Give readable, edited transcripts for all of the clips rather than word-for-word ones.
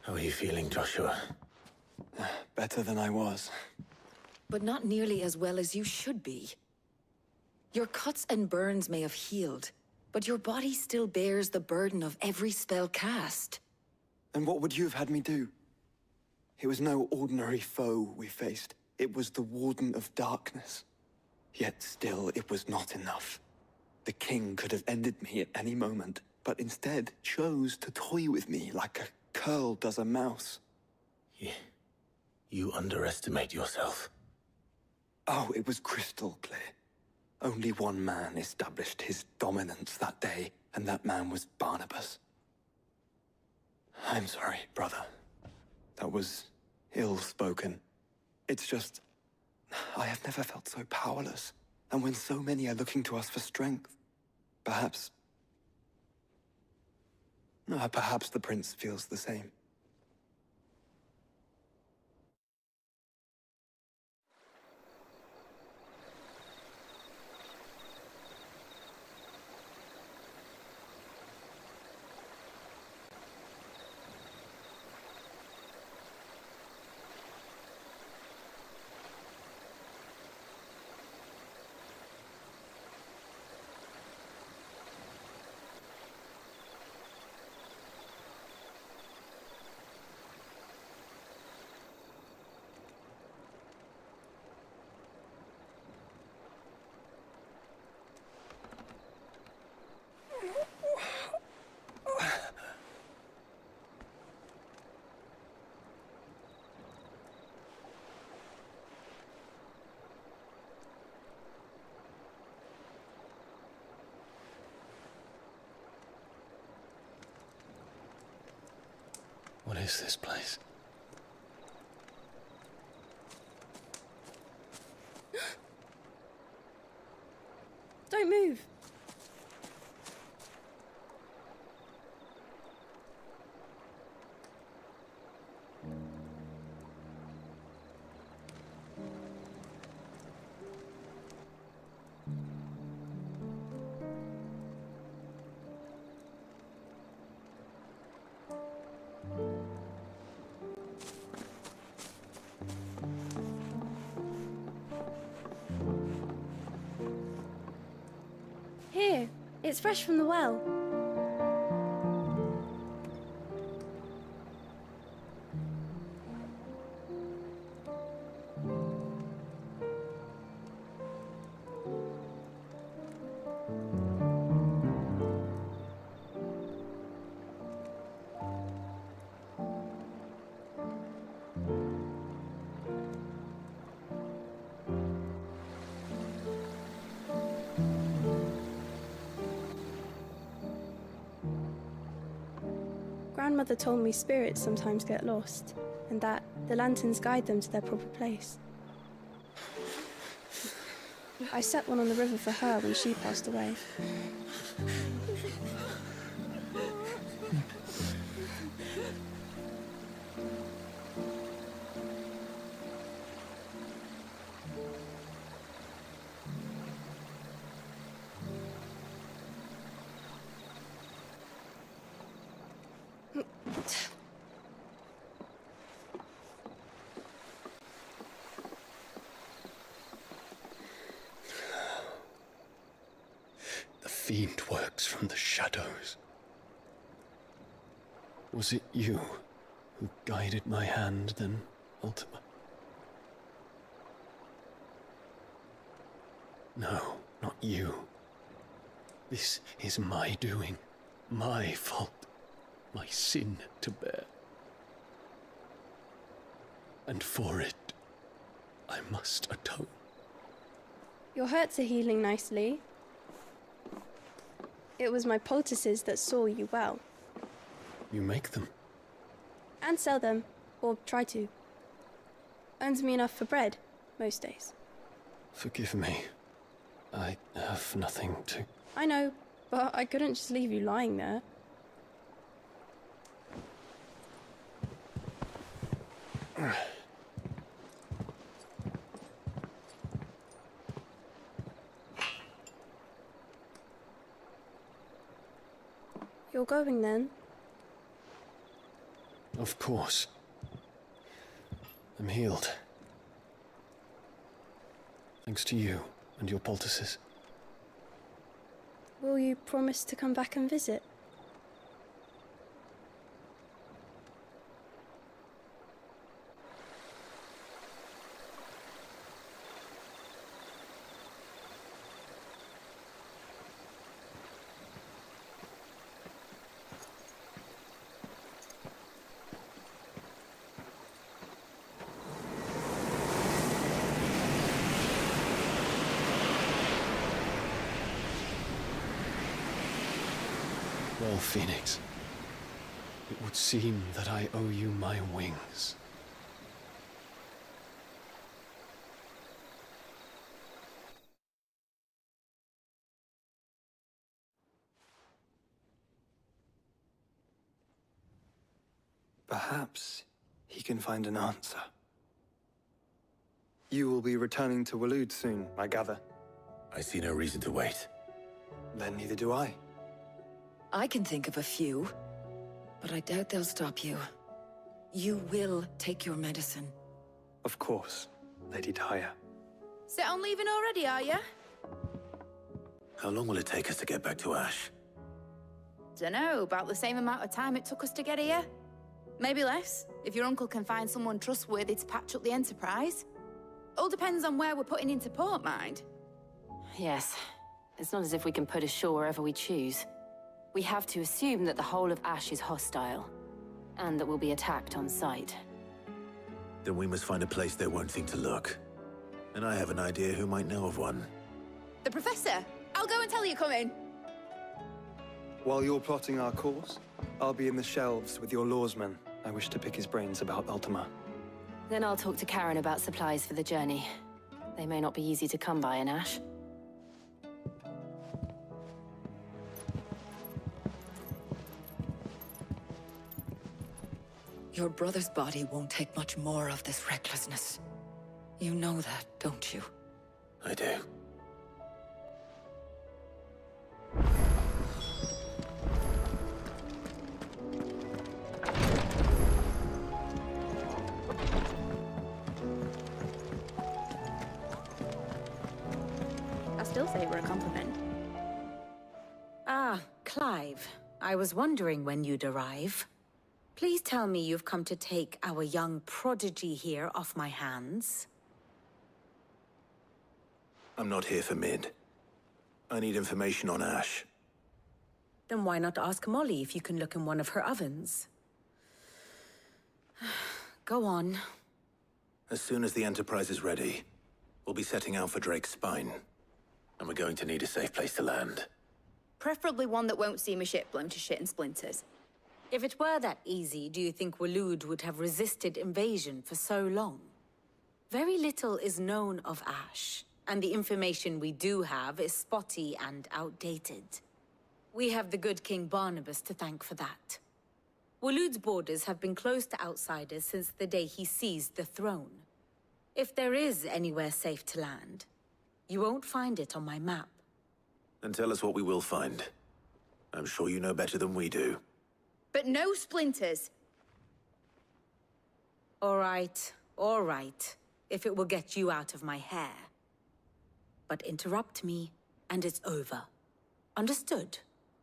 How are you feeling, Joshua? Better than I was. But not nearly as well as you should be. Your cuts and burns may have healed, but your body still bears the burden of every spell cast. And what would you have had me do? It was no ordinary foe we faced. It was the Warden of Darkness. Yet still, it was not enough. The king could have ended me at any moment, but instead chose to toy with me like a curl does a mouse. You underestimate yourself. Oh, it was crystal clear. Only one man established his dominance that day, and that man was Barnabas. I'm sorry, brother. That was ill-spoken. It's just, I have never felt so powerless. And when so many are looking to us for strength, perhaps the prince feels the same. What is this place? Don't move. Here, it's fresh from the well. Grandmother told me spirits sometimes get lost, and that the lanterns guide them to their proper place. I set one on the river for her when she passed away. The fiend works from the shadows. Was it you who guided my hand then, Ultima? No, not you. This is my doing, my fault, my sin to bear. And for it, I must atone. Your hurts are healing nicely. It was my poultices that saw you well. You make them? And sell them, or try to. Earns me enough for bread, most days. Forgive me. I have nothing to... I know, but I couldn't just leave you lying there. You're going then? Of course. I'm healed. Thanks to you and your poultices. Will you promise to come back and visit? Well, Phoenix, it would seem that I owe you my wings. Perhaps he can find an answer. You will be returning to Waloed soon, I gather. I see no reason to wait. Then neither do I. I can think of a few, but I doubt they'll stop you. You will take your medicine. Of course, Lady Daya. Set on leaving already, are you? How long will it take us to get back to Ash? Dunno, about the same amount of time it took us to get here. Maybe less, if your uncle can find someone trustworthy to patch up the Enterprise. All depends on where we're putting into port, mind. Yes. It's not as if we can put ashore wherever we choose. We have to assume that the whole of Ash is hostile, and that we'll be attacked on sight. Then we must find a place they won't think to look. And I have an idea who might know of one. The Professor! I'll go and tell you come in. While you're plotting our course, I'll be in the shelves with your lawsman. I wish to pick his brains about Ultima. Then I'll talk to Karen about supplies for the journey. They may not be easy to come by in Ash. Your brother's body won't take much more of this recklessness. You know that, don't you? I do. I still say we're a compliment. Ah, Clive. I was wondering when you'd arrive. Please tell me you've come to take our young prodigy here off my hands. I'm not here for Mid. I need information on Ash. Then why not ask Molly if you can look in one of her ovens? Go on. As soon as the Enterprise is ready, we'll be setting out for Drake's Spine. And we're going to need a safe place to land. Preferably one that won't see my ship blown to shit and splinters. If it were that easy, do you think Waloed would have resisted invasion for so long? Very little is known of Ash, and the information we do have is spotty and outdated. We have the good King Barnabas to thank for that. Waloed's borders have been closed to outsiders since the day he seized the throne. If there is anywhere safe to land, you won't find it on my map. Then tell us what we will find. I'm sure you know better than we do. But no splinters. All right, if it will get you out of my hair. But interrupt me, and it's over. Understood?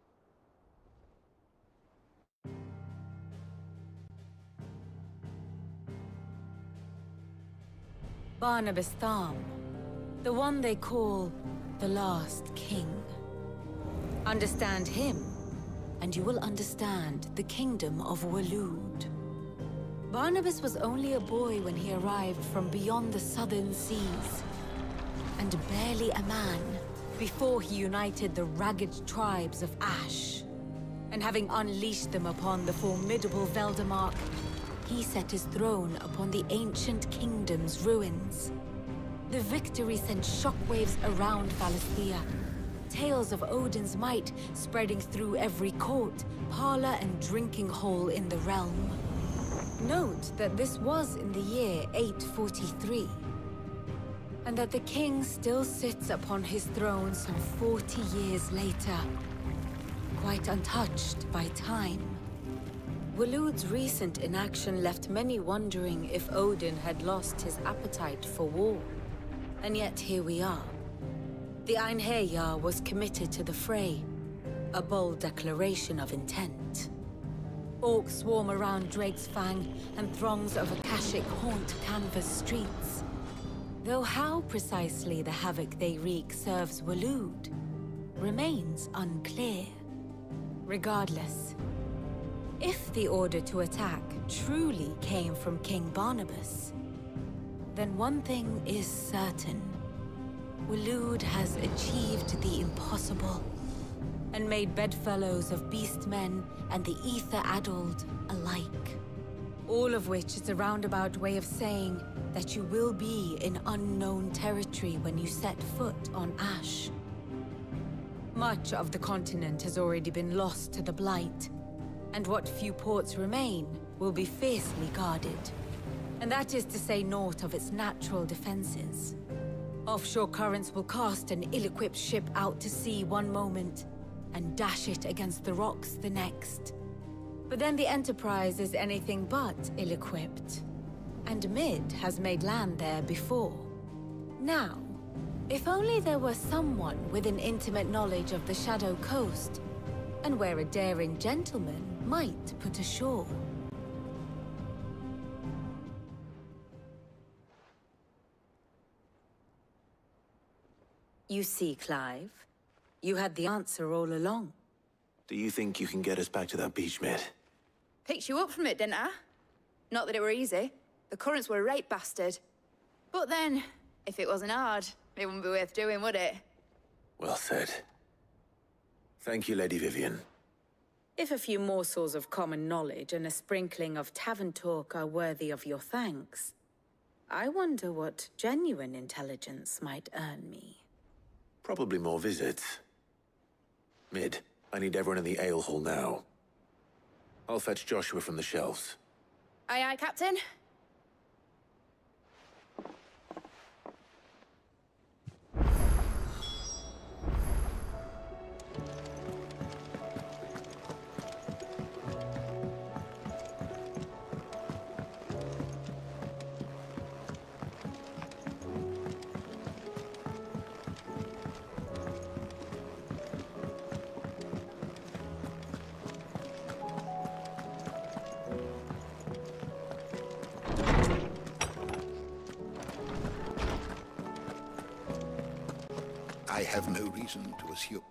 Barnabas Tham, the one they call the Last King. Understand him, and you will understand the kingdom of Waloed. Barnabas was only a boy when he arrived from beyond the southern seas, and barely a man before he united the ragged tribes of Ash. And having unleashed them upon the formidable Veldamark, he set his throne upon the ancient kingdom's ruins. The victory sent shockwaves around Valisthea, tales of Odin's might spreading through every court, parlor, and drinking hole in the realm. Note that this was in the year 843, and that the king still sits upon his throne some 40 years later, quite untouched by time. Waloed's recent inaction left many wondering if Odin had lost his appetite for war. And yet here we are. The Einherjar was committed to the fray, a bold declaration of intent. Orcs swarm around Drake's Fang, and throngs of Akashic haunt Canvas streets. Though how precisely the havoc they wreak serves Waloed remains unclear. Regardless, if the order to attack truly came from King Barnabas, then one thing is certain. Waloed has achieved the impossible, and made bedfellows of beastmen and the ether-addled alike. All of which is a roundabout way of saying that you will be in unknown territory when you set foot on Ash. Much of the continent has already been lost to the Blight, and what few ports remain will be fiercely guarded. And that is to say naught of its natural defenses. Offshore currents will cast an ill-equipped ship out to sea one moment, and dash it against the rocks the next. But then the Enterprise is anything but ill-equipped. And Mid has made land there before. Now, if only there were someone with an intimate knowledge of the Shadow Coast, and where a daring gentleman might put ashore. You see, Clive, you had the answer all along. Do you think you can get us back to that beach, Mid? Picked you up from it, didn't I? Not that it were easy. The currents were a right bastard. But then, if it wasn't hard, it wouldn't be worth doing, would it? Well said. Thank you, Lady Vivian. If a few morsels of common knowledge and a sprinkling of tavern talk are worthy of your thanks, I wonder what genuine intelligence might earn me. Probably more visits. Mid, I need everyone in the ale hall now. I'll fetch Joshua from the shelves. Aye, aye, Captain. I have no reason to assume.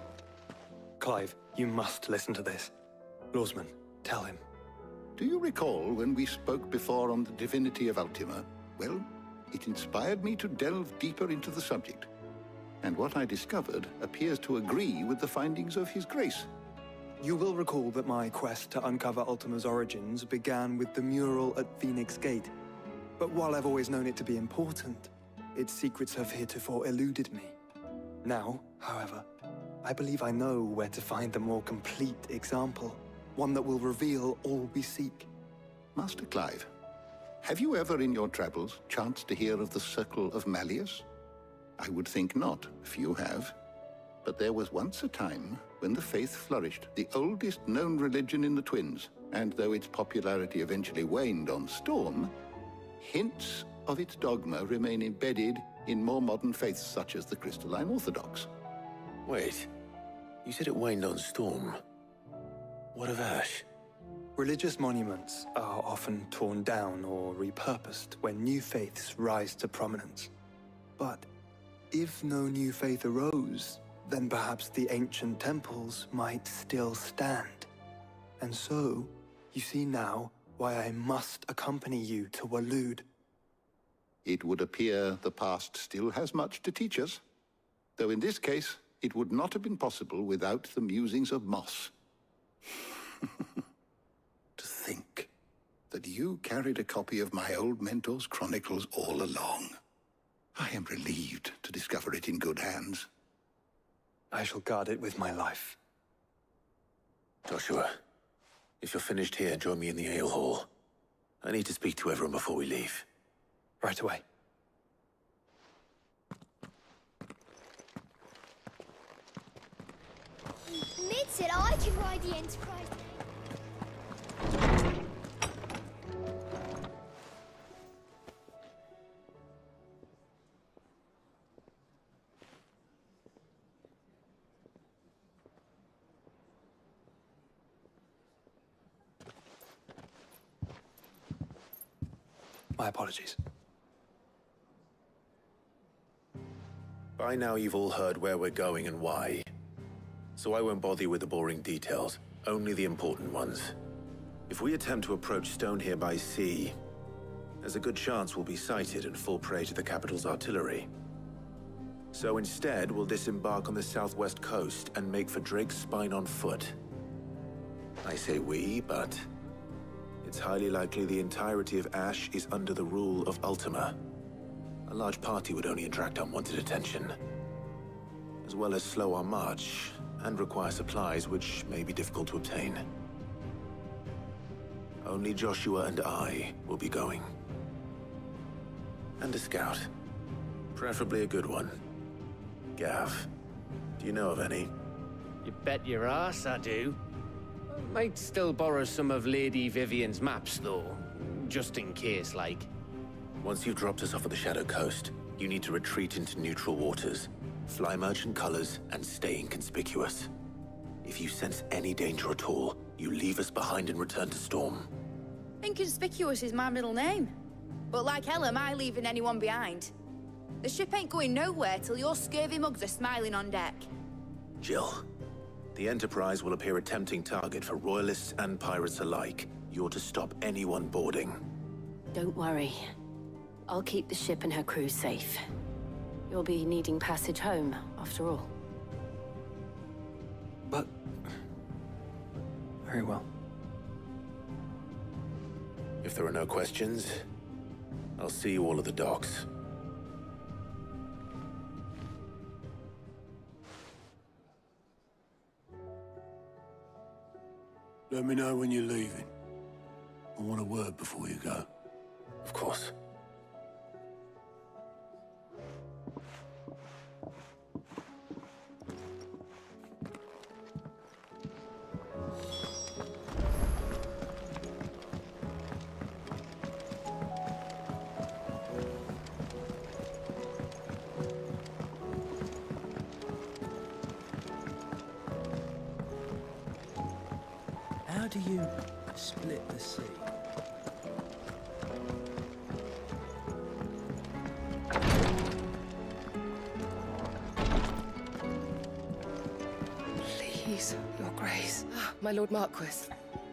Clive, you must listen to this. Lawsman, tell him. Do you recall when we spoke before on the divinity of Ultima? Well, it inspired me to delve deeper into the subject. And what I discovered appears to agree with the findings of His Grace. You will recall that my quest to uncover Ultima's origins began with the mural at Phoenix Gate. But while I've always known it to be important, its secrets have heretofore eluded me. Now, however, I believe I know where to find the more complete example, one that will reveal all we seek. Master Clive, have you ever in your travels chanced to hear of the Circle of Malleus? I would think not, if you have. But there was once a time when the faith flourished, the oldest known religion in the Twins, and though its popularity eventually waned on Storm, hints of its dogma remain embedded in more modern faiths such as the Crystalline Orthodox. Wait, you said it waned on Storm. What of Ash? Religious monuments are often torn down or repurposed when new faiths rise to prominence. But if no new faith arose, then perhaps the ancient temples might still stand. And so, you see now why I must accompany you to Waloed. It would appear the past still has much to teach us, though in this case, it would not have been possible without the musings of Moss. To think that you carried a copy of my old mentor's chronicles all along. I am relieved to discover it in good hands. I shall guard it with my life. Joshua, if you're finished here, join me in the ale hall. I need to speak to everyone before we leave. Right away. Mid said I could ride the Enterprise. My apologies. By now you've all heard where we're going and why. So I won't bother you with the boring details, only the important ones. If we attempt to approach Stonehere by sea, there's a good chance we'll be sighted and fall prey to the capital's artillery. So instead, we'll disembark on the southwest coast and make for Drake's Spine on foot. I say we, but it's highly likely the entirety of Ash is under the rule of Ultima. A large party would only attract unwanted attention, as well as slow our march and require supplies which may be difficult to obtain. Only Joshua and I will be going. And a scout. Preferably a good one. Gav, do you know of any? You bet your ass I do. Might still borrow some of Lady Vivian's maps, though. Just in case, like. Once you've dropped us off at the Shadow Coast, you need to retreat into neutral waters, fly merchant colors, and stay inconspicuous. If you sense any danger at all, you leave us behind and return to Storm. Inconspicuous is my middle name. But like hell am I leaving anyone behind. The ship ain't going nowhere till your scurvy mugs are smiling on deck. Jill, the Enterprise will appear a tempting target for royalists and pirates alike. You're to stop anyone boarding. Don't worry. I'll keep the ship and her crew safe. You'll be needing passage home, after all. But... very well. If there are no questions, I'll see you all at the docks. Let me know when you're leaving. I want a word before you go. Of course. How do you split the sea? Please, Your Grace. My Lord Marquis.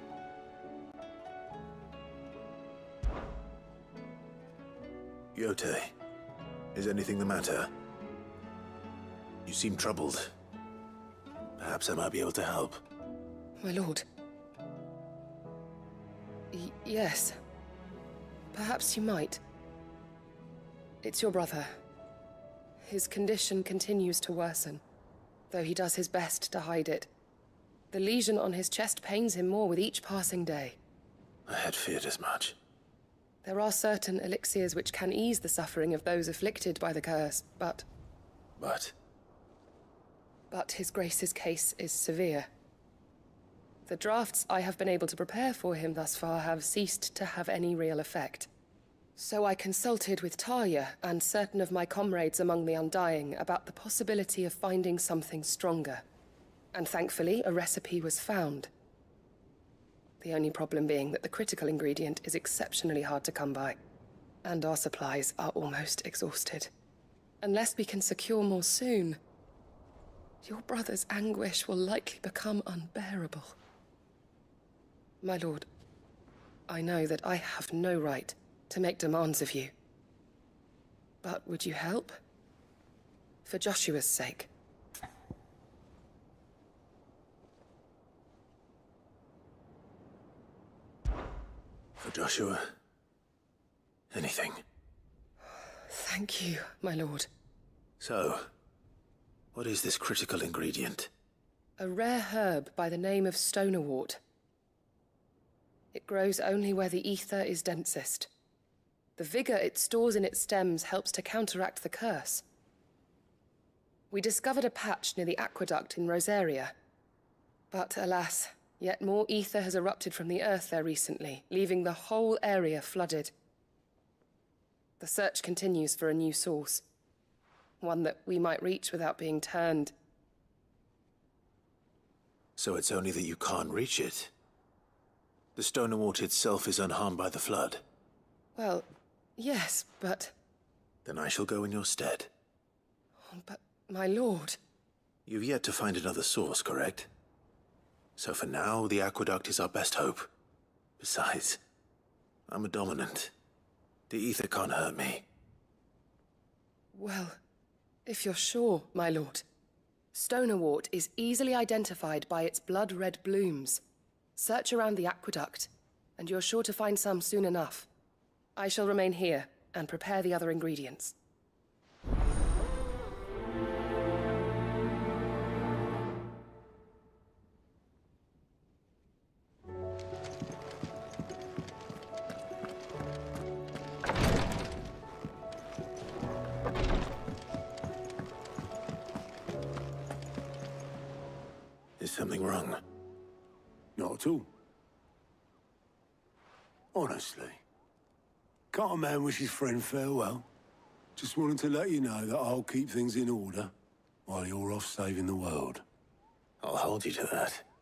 Yote, is anything the matter? You seem troubled. Perhaps I might be able to help. My lord. Yes. Perhaps you might. It's your brother. His condition continues to worsen, though he does his best to hide it. The lesion on his chest pains him more with each passing day. I had feared as much. There are certain elixirs which can ease the suffering of those afflicted by the curse, but... But His Grace's case is severe. The drafts I have been able to prepare for him thus far have ceased to have any real effect. So I consulted with Talia and certain of my comrades among the Undying about the possibility of finding something stronger. And thankfully, a recipe was found. The only problem being that the critical ingredient is exceptionally hard to come by, and our supplies are almost exhausted. Unless we can secure more soon, your brother's anguish will likely become unbearable. My lord, I know that I have no right to make demands of you. But would you help? For Joshua's sake. For Joshua, anything. Thank you, my lord. So, what is this critical ingredient? A rare herb by the name of Stonewort. It grows only where the ether is densest. The vigor it stores in its stems helps to counteract the curse. We discovered a patch near the aqueduct in Rosaria. But alas, yet more ether has erupted from the earth there recently, leaving the whole area flooded. The search continues for a new source. One that we might reach without being turned. So it's only that you can't reach it? The Stonewort itself is unharmed by the flood? Well, Yes, but... Then I shall go in your stead. But, my lord... You've yet to find another source, correct? So for now, the aqueduct is our best hope. Besides, I'm a dominant. The ether can't hurt me. Well, if you're sure, my lord. Stonerwort is easily identified by its blood-red blooms. Search around the aqueduct, and you're sure to find some soon enough. I shall remain here and prepare the other ingredients. Is something wrong? Not at all. Honestly. Can't a man wish his friend farewell? Just wanted to let you know that I'll keep things in order while you're off saving the world. I'll hold you to that.